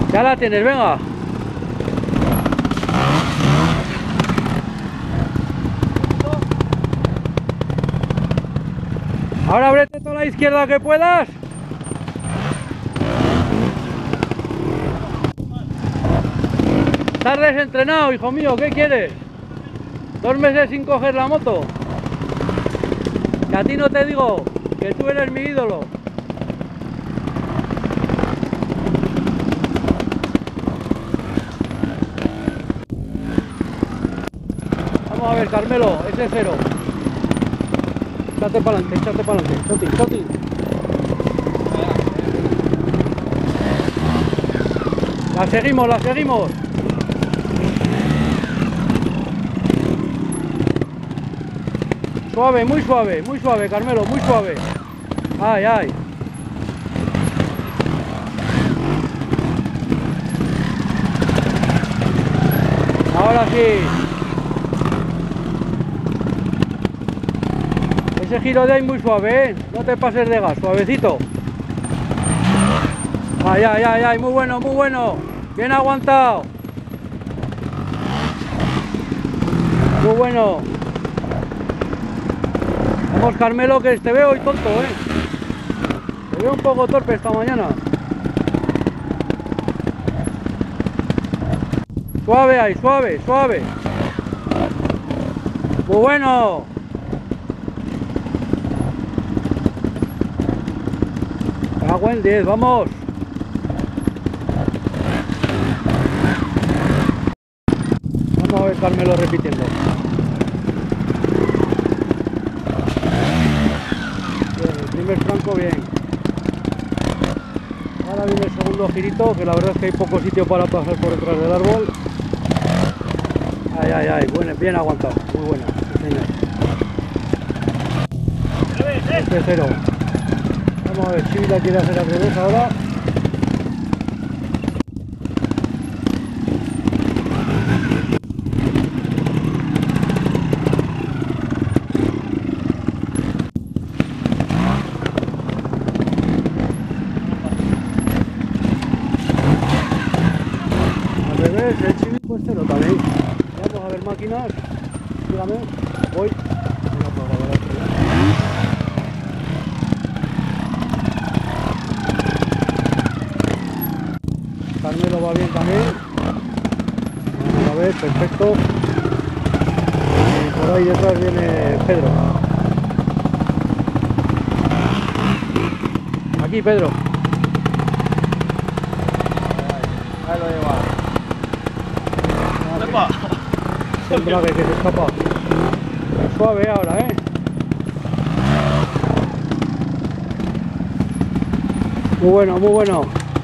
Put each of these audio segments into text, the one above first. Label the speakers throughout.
Speaker 1: Ya la tienes, venga. Ahora ábrete toda la izquierda que puedas. Estás desentrenado, hijo mío, ¿qué quieres? 2 meses sin coger la moto. Que a ti no te digo, que tú eres mi ídolo. Vamos a ver, Carmelo, ese cero. Échate para adelante, Toti. La seguimos. Suave, muy suave, Carmelo, muy suave. Ay. Ahora sí. Ese giro de ahí muy suave, ¿eh? No te pases de gas, suavecito. Ay, muy bueno. Bien aguantado. Muy bueno. Vamos, Carmelo, que te veo hoy tonto, ¿eh? Te veo un poco torpe esta mañana. Suave ahí, suave. Muy bueno. Cago en 10, vamos. Vamos a ver, Carmelo repitiendo. Bien, el primer franco bien. Ahora viene el segundo girito, que la verdad es que hay poco sitio para pasar por detrás del árbol. Ay, bueno, bien aguantado, muy buena, sí, señor. Este cero. Vamos a ver si la quiere hacer al revés ahora. Al revés, el Chibi pues cero también. Vamos a ver máquinas. Dígame, voy. Carmelo va bien también. Vamos a ver, perfecto. Y por ahí detrás viene Pedro. Aquí, Pedro. Ahí lo lleva. El embrague que se escapa. Suave ahora, ¿eh? Muy bueno.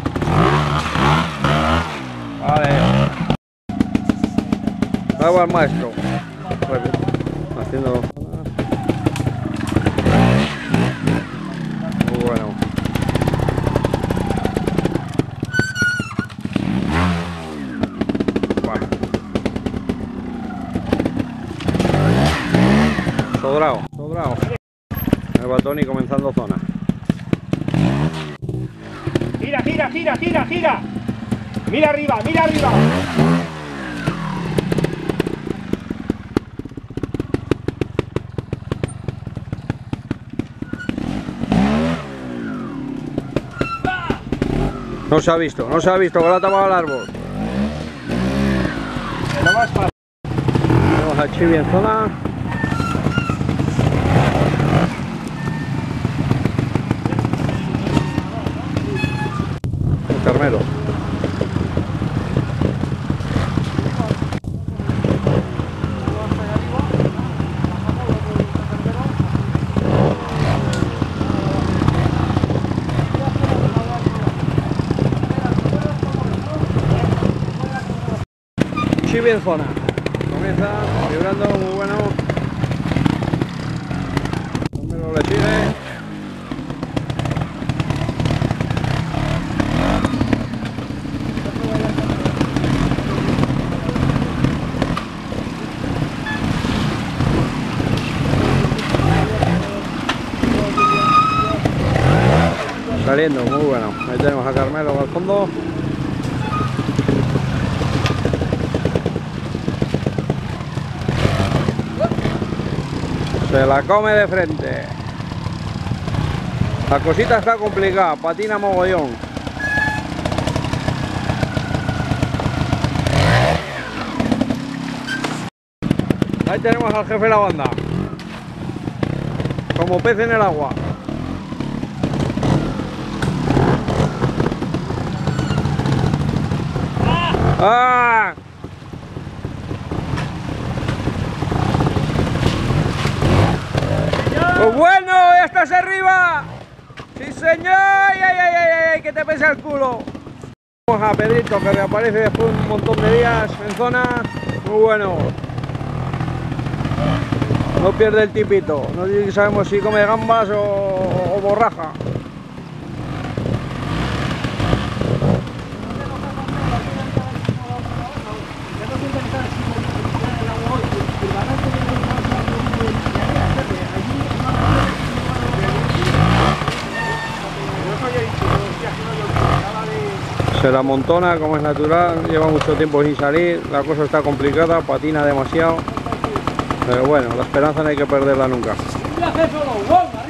Speaker 2: Vale. Bravo al maestro. Haciendo. Muy bueno. Bueno. Sobrado. El Batoni comenzando zona.
Speaker 3: Gira. Mira arriba.
Speaker 2: No se ha visto, que lo ha tapado el árbol. Vamos a Chibi en zona. El Carmelo. Chibi en zona. Comienza vibrando, muy bueno. Carmelo le sigue. Saliendo, muy bueno. Ahí tenemos a Carmelo al fondo. Se la come de frente. La cosita está complicada, patina mogollón. Ahí tenemos al jefe de la banda. Como pez en el agua. ¡Ah! ¡Pues bueno! ¡Ya estás arriba! ¡Sí, señor! ¡Ay, ay, ay, ay! ¡Que te pesa el culo! Vamos a Pedrito, que reaparece después de un montón de días en zona. Muy bueno. No pierde el tipito. No sabemos si come gambas o borraja. Se la amontona como es natural, lleva mucho tiempo sin salir, la cosa está complicada, patina demasiado, pero bueno, la esperanza no hay que perderla nunca.
Speaker 1: Un viaje solo, ¡wow!